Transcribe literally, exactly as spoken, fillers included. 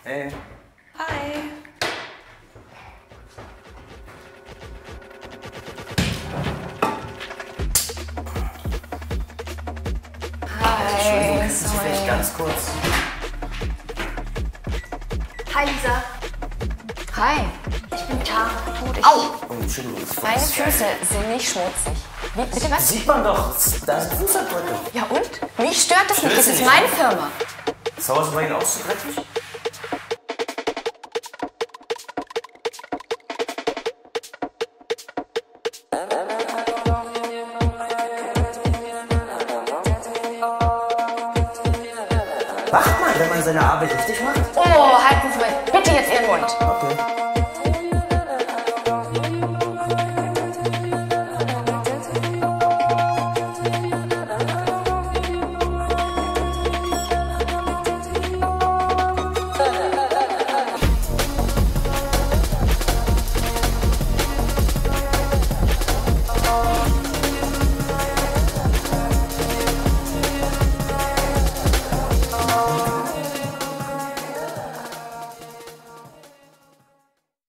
Hey. Hi. Entschuldigung, Hi, kannst du vielleicht sorry. ganz kurz... Hi Lisa, Hi. ich bin Tara. Gut, ich... Oh, Entschuldigung. das war Meine das Füße sind nicht schmutzig. Wie, bitte was? Sieht man doch, da sind Fußabdrücke. Ja und? Mich stört das nicht, Stört das sie ist nicht, meine ne? Firma. Zu Hause bei Ihnen auch so dreckig? Macht man, wenn man seine Arbeit richtig macht? Oh, halten Sie mal bitte jetzt Ihren Mund. Okay.